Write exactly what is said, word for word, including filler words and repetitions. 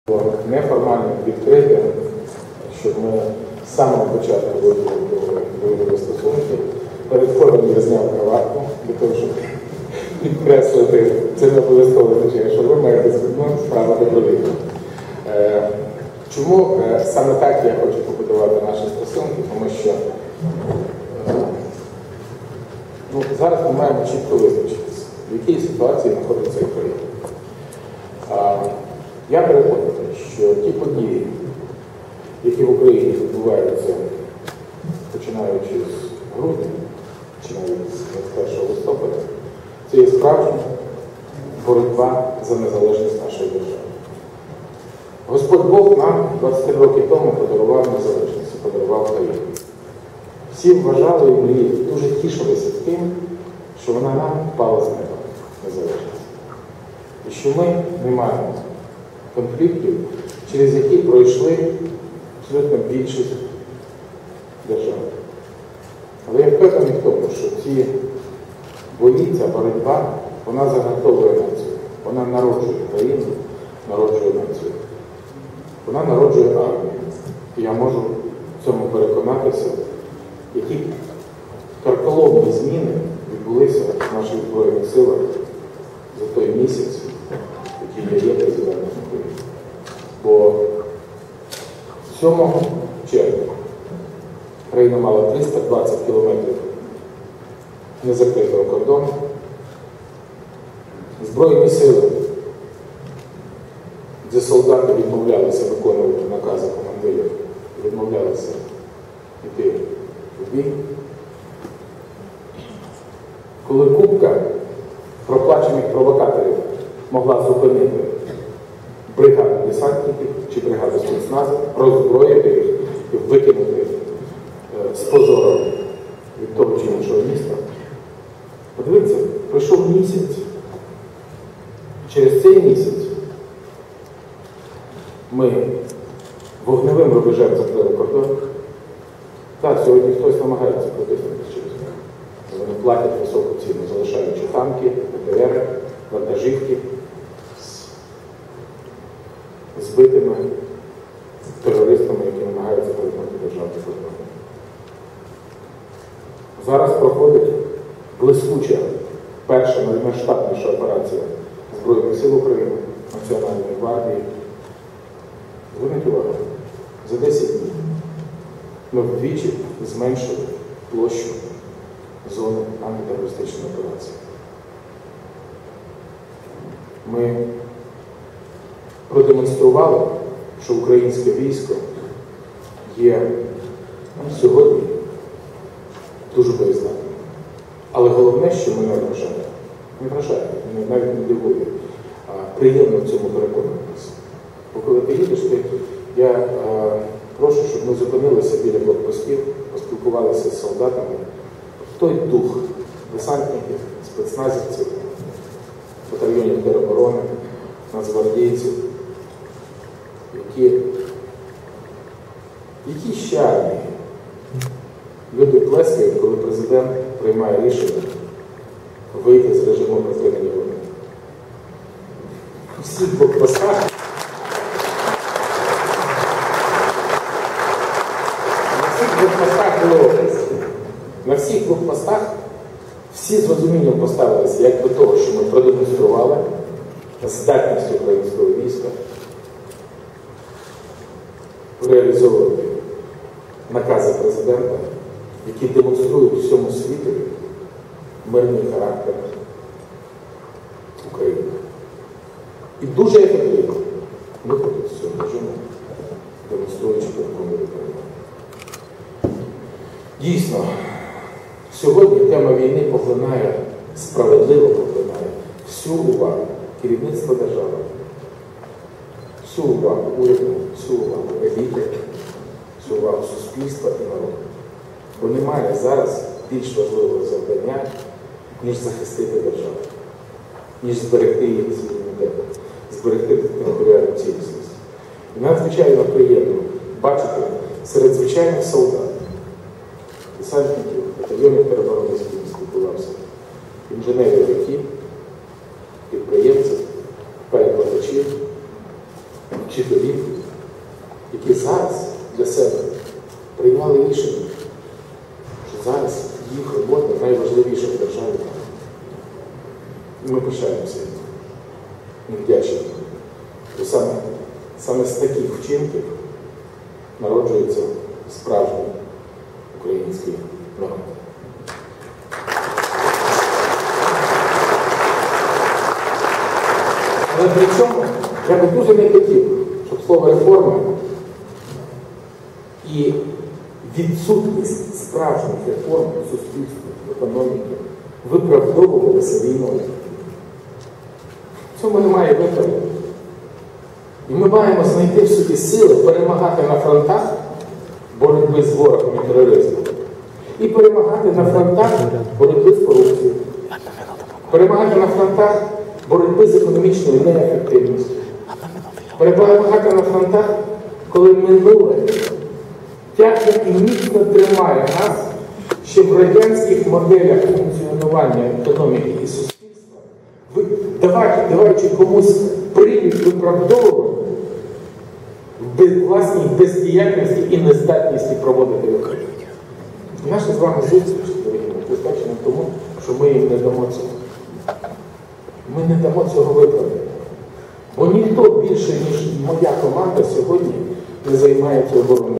Неформальним, відкритим, щоб ми з самого початку вивели стосунки. Перед формою я зняв краватку, для того, щоб підкреслити, це не обов'язково означає, що ви маєте звернути справу добровільно. Чому саме так я хочу побудувати наші стосунки? Тому що ну, зараз ми маємо чітко визначитися, в якій ситуації знаходиться Україна. Я переконаний, що ті події, які в Україні відбуваються, починаючи з грудня, чи навіть з двадцять першого листопада, це є справжня боротьба за незалежність нашої держави. Господь Бог нам двадцять три роки тому подарував незалежність, подарував країну. Всі вважали і мріяли, дуже тішилися тим, що вона нам впала з неба, незалежність. І що ми не маємо конфліктів, через які пройшли абсолютно більшість держав. Але я впевнений в тому, що ці бої, ця боротьба, вона загартовує націю. Вона народжує країну, народжує націю. Вона народжує армію. І я можу в цьому переконатися, які карколомні зміни відбулися в наших Збройних силах за той місяць, який я є президентом України. Бо сьомого червня країна мала триста двадцять кілометрів незакритого кордону. Збройні сили, де солдати відмовлялися виконувати накази командирів, відмовлялися йти в бій. Коли купка проплачених провокаторів могла зупинити бригаду десантників чи бригаду спецназу, роззброїти їх і викинути з позором від того чи іншого міста. Подивіться, пройшов місяць. Через цей місяць ми вогневим рубежем закрили кордон. Так, сьогодні хтось намагається протиснути через них. Вони платять високу ціну, залишаючи танки, БТР, вантажівки з збитими терористами, які намагаються перетнути державний кордон. Зараз проходить блискуча, перша наймасштабніша операція Збройних сил України, Національної гвардії. Зверніть увагу, за десять днів ми вдвічі зменшили площу зони антитерористичної операції. Ми продемонстрували, що українське військо є сьогодні дуже боєздатним. Але головне, що мене вражає, не вражає, мене навіть не дивує, а приємно в цьому переконуватися. Бо коли ти їдеш, ти, я а, прошу, щоб ми зупинилися біля блокпостів, поспілкувалися з солдатами. Той дух десантників, спецназівців, батальйонів тероборони, нацгвардійців, які, які ще армії. Люди плескають, коли президент приймає рішення вийти з режиму припинення війни. У всіх блокпостах на всіх блокпостах було на всіх блокпостах всі з розумінням поставилися як до того, що ми продемонстрували здатність українського війська реалізовувати накази президента, які демонструють всьому світу мирний характер України. І дуже ефективно виходить з цього режиму, демонструючи переконану Україну. Дійсно, сьогодні тема війни поглинає, справедливо поглинає всю увагу керівництва держави, всю увагу уряду, всю увагу еліти, всю увагу суспільства і народу. Бо немає зараз більш важливого завдання, ніж захистити державу, ніж зберегти її суверенітет, зберегти територіальну цілісність. І надзвичайно приємно бачити серед звичайних солдат, десантників, батальйонів тероборони, з якими спілкувався, інженерів, підприємців, перекладачів, вчителів. чоловік, які зараз для себе прийняли рішення, що зараз їх робота найважливіша в державі. І ми пишаємося. Ми вдячні. Бо саме, саме з таких вчинків народжується справжній український народ. Але при цьому я би дуже не хотів, щоб слово реформа і відсутність справжніх реформ у суспільстві, в економіці виправдовувалися війною. В цьому немає виправдання. І ми маємо знайти в собі сили перемагати на фронтах боротьби з ворогом і тероризмом. І перемагати на фронтах боротьби з корупцією. Перемагати на фронтах боротьби з економічною неефективністю. Перемагати на фронтах, коли минуле тягне і міцно тримає нас ще в радянських моделях функціонування економіки і суспільства, давайте, давайте комусь привід виправдовувати в власній бездіяльності і нездатності проводити виконання. Наша з вами зустріч, дорогі, безпечна в тому, що ми їм не дамо цього. Ми не дамо цього виправдання. Бо ніхто більше, ніж моя команда сьогодні не займається обороною.